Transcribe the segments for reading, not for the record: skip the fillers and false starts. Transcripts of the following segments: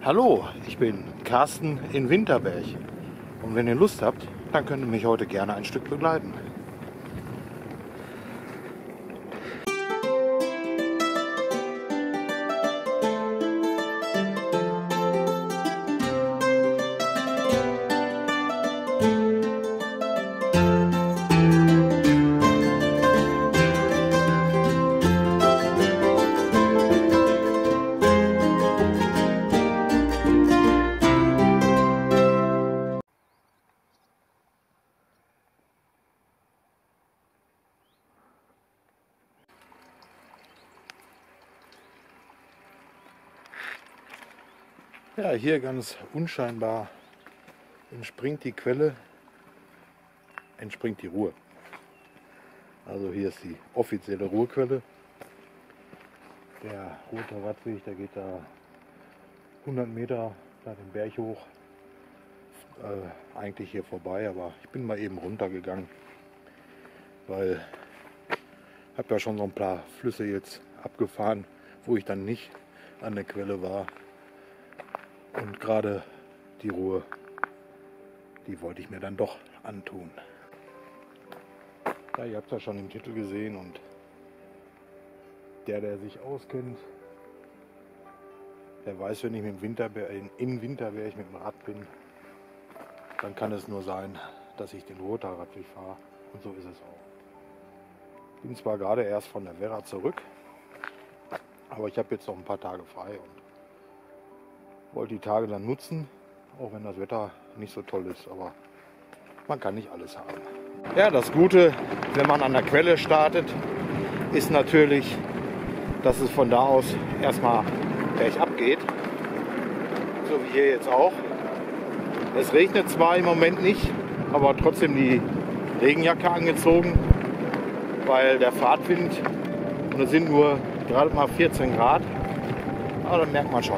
Hallo, ich bin Carsten in Winterberg und wenn ihr Lust habt, dann könnt ihr mich heute gerne ein Stück begleiten. Ja, hier ganz unscheinbar entspringt die Quelle, entspringt die Ruhr. Also hier ist die offizielle Ruhrquelle. Der rote Radweg, der geht da 100 Meter da den Berg hoch. Eigentlich hier vorbei, aber ich bin mal eben runtergegangen, weil ich habe ja schon so ein paar Flüsse jetzt abgefahren, wo ich dann nicht an der Quelle war. Und gerade die Ruhr, die wollte ich mir dann doch antun. Ja, ihr habt es ja schon im Titel gesehen und der sich auskennt, der weiß, wenn ich im Winterberg mit dem Rad bin, dann kann es nur sein, dass ich den Ruhrtalradweg fahre. Und so ist es auch. Ich bin zwar gerade erst von der Werra zurück, aber ich habe jetzt noch ein paar Tage frei und wollte die Tage dann nutzen, auch wenn das Wetter nicht so toll ist, aber man kann nicht alles haben. Ja, das Gute, wenn man an der Quelle startet, ist natürlich, dass es von da aus erstmal bergab geht, so wie hier jetzt auch. Es regnet zwar im Moment nicht, aber trotzdem die Regenjacke angezogen, weil der Fahrtwind, und es sind nur gerade mal 14 Grad, aber dann merkt man schon.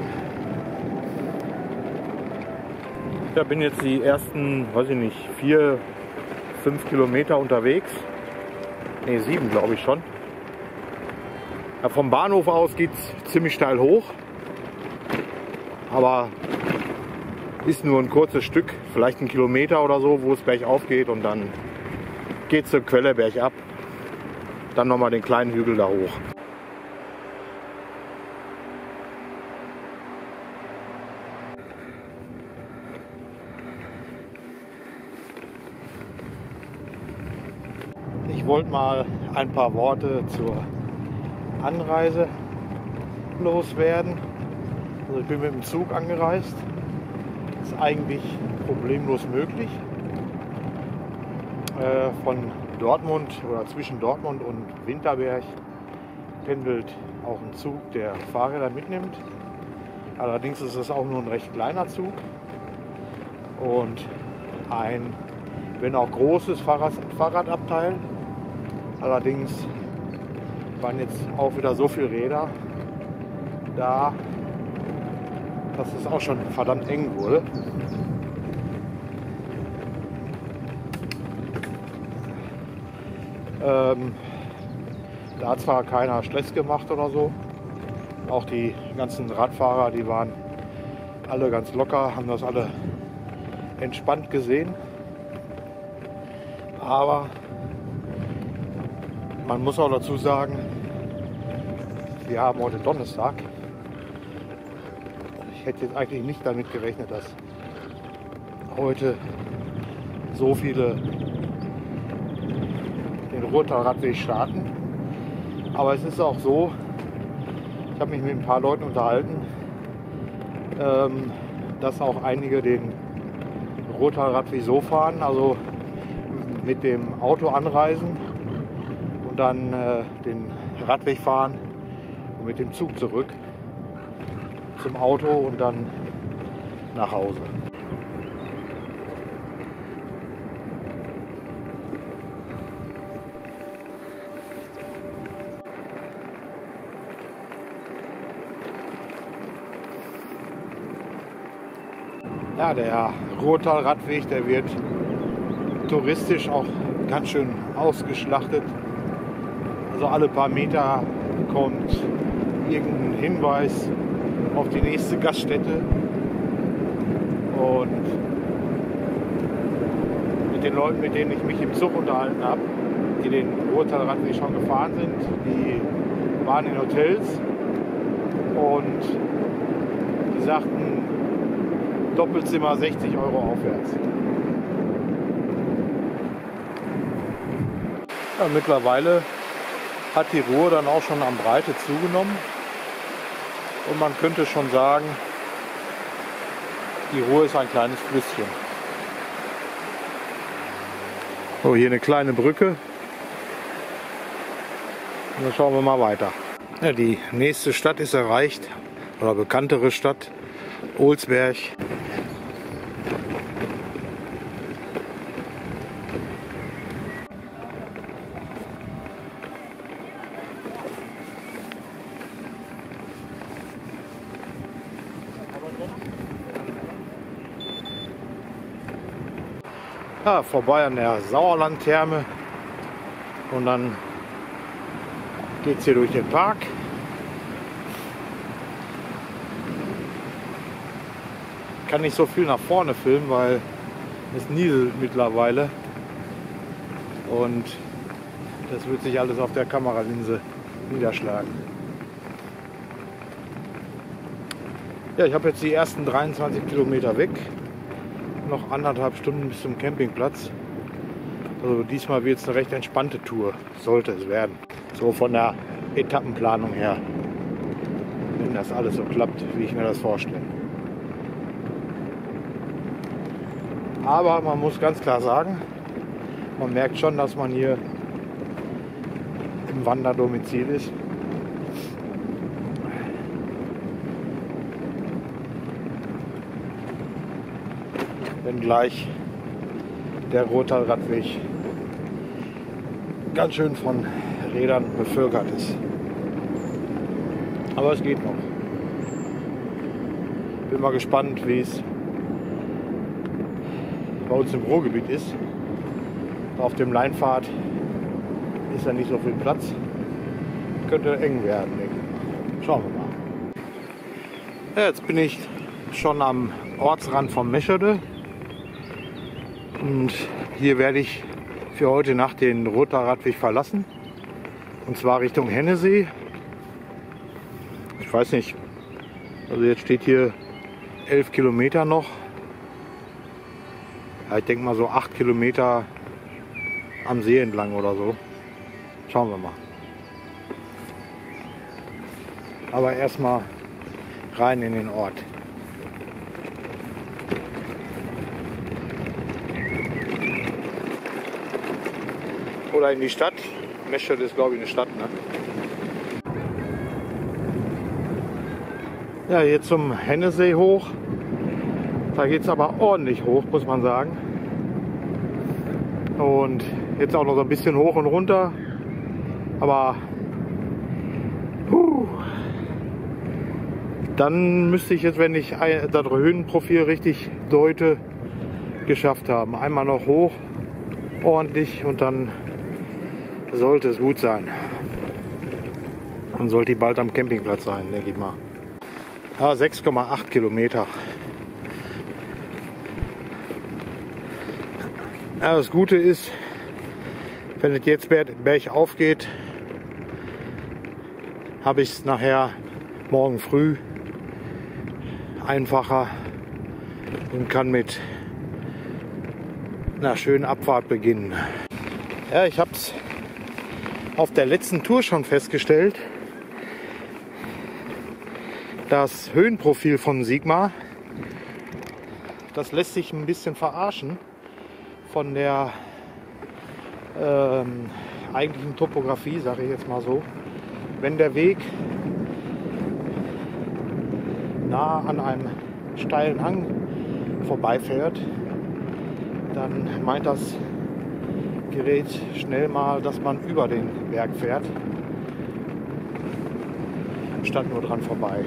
Ich bin jetzt die ersten, weiß ich nicht, 4, 5 Kilometer unterwegs. Ne, 7 glaube ich schon. Ja, vom Bahnhof aus geht es ziemlich steil hoch. Aber ist nur ein kurzes Stück, vielleicht 1 Kilometer oder so, wo es bergauf geht und dann geht es zur Quelle bergab. Dann nochmal den kleinen Hügel da hoch. Ich wollte mal ein paar Worte zur Anreise loswerden. Also ich bin mit dem Zug angereist. Ist eigentlich problemlos möglich. Von Dortmund oder zwischen Dortmund und Winterberg pendelt auch ein Zug, der Fahrräder mitnimmt. Allerdings ist es auch nur ein recht kleiner Zug und ein, wenn auch großes Fahrradabteil. Allerdings waren jetzt auch wieder so viele Räder da, dass es auch schon verdammt eng wurde. Da hat zwar keiner Stress gemacht oder so. Auch die ganzen Radfahrer, die waren alle ganz locker, haben das alle entspannt gesehen. Aber man muss auch dazu sagen, wir haben heute Donnerstag. Ich hätte jetzt eigentlich nicht damit gerechnet, dass heute so viele den Ruhrtalradweg starten. Aber es ist auch so, ich habe mich mit ein paar Leuten unterhalten, dass auch einige den Ruhrtalradweg so fahren, also mit dem Auto anreisen und dann den Radweg fahren und mit dem Zug zurück zum Auto und dann nach Hause. Ja, der Ruhrtalradweg, der wird touristisch auch ganz schön ausgeschlachtet. Also alle paar Meter kommt irgendein Hinweis auf die nächste Gaststätte Und mit den Leuten, mit denen ich mich im Zug unterhalten habe, die den Ruhrtalradweg schon gefahren sind, die waren in Hotels und die sagten Doppelzimmer 60 € aufwärts. Ja, mittlerweile hat die Ruhr dann auch schon an Breite zugenommen und man könnte schon sagen, die Ruhr ist ein kleines Flüsschen. So, hier eine kleine Brücke. Und dann schauen wir mal weiter. Ja, die nächste Stadt ist erreicht, oder bekanntere Stadt, Olsberg. Ja, vorbei an der Sauerlandtherme und dann geht es hier durch den Park. Ich kann nicht so viel nach vorne filmen, weil es nieselt mittlerweile und das wird sich alles auf der Kameralinse niederschlagen. Ja, ich habe jetzt die ersten 23 Kilometer weg. Noch 1,5 Stunden bis zum Campingplatz. Also diesmal wird es eine recht entspannte Tour, sollte es werden. So von der Etappenplanung her, wenn das alles so klappt, wie ich mir das vorstelle. Aber man muss ganz klar sagen, man merkt schon, dass man hier im Wanderdomizil ist. Wenngleich der Ruhrtalradweg ganz schön von Rädern bevölkert ist. Aber es geht noch. Bin mal gespannt, wie es bei uns im Ruhrgebiet ist. Auf dem Leinpfad ist ja nicht so viel Platz. Könnte eng werden, denke ich. Schauen wir mal. Ja, jetzt bin ich schon am Ortsrand von Meschede. Und hier werde ich für heute Nacht den Ruhrtalradweg verlassen. Und zwar Richtung Hennesee. Ich weiß nicht, also jetzt steht hier 11 Kilometer noch. Ja, ich denke mal so 8 Kilometer am See entlang oder so. Schauen wir mal. Aber erstmal rein in den Ort. Oder in die Stadt. Meschede ist, glaube ich, eine Stadt, ne? Ja, hier zum Hennesee hoch. Da geht es aber ordentlich hoch, muss man sagen. Und jetzt auch noch so ein bisschen hoch und runter. Aber dann müsste ich jetzt, wenn ich das Höhenprofil richtig deute, geschafft haben. Einmal noch hoch, ordentlich, und dann sollte es gut sein. Dann sollte ich bald am Campingplatz sein, denke ich mal. Ja, 6,8 Kilometer. Ja, das Gute ist, wenn es jetzt bergauf geht, habe ich es nachher morgen früh einfacher und kann mit einer schönen Abfahrt beginnen. Ja, ich habe es auf der letzten Tour schon festgestellt, das Höhenprofil von Sigma, das lässt sich ein bisschen verarschen von der eigentlichen Topografie, sage ich jetzt mal so. Wenn der Weg nah an einem steilen Hang vorbeifährt, dann meint das Gerät schnell mal, dass man über den Berg fährt, statt nur dran vorbei.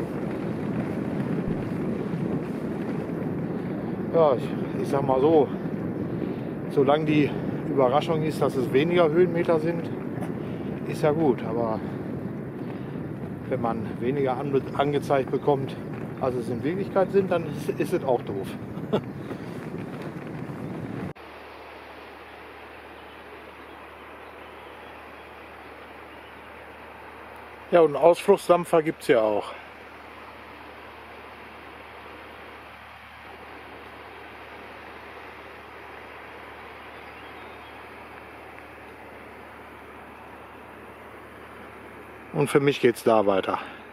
Ja, ich sag mal so, solange die Überraschung ist, dass es weniger Höhenmeter sind, ist ja gut. Aber wenn man weniger angezeigt bekommt, als es in Wirklichkeit sind, dann ist es auch doof. Ja, und einen Ausflussdampfer gibt es ja auch. Und für mich geht es da weiter.